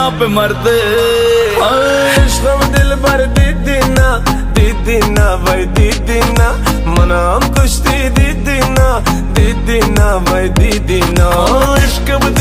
आप मरते इश्क़ दिल भर दीदी ना भाई दीदी ना मना हम कुश्ती दीदी ना भाई दीदी ना इश्क़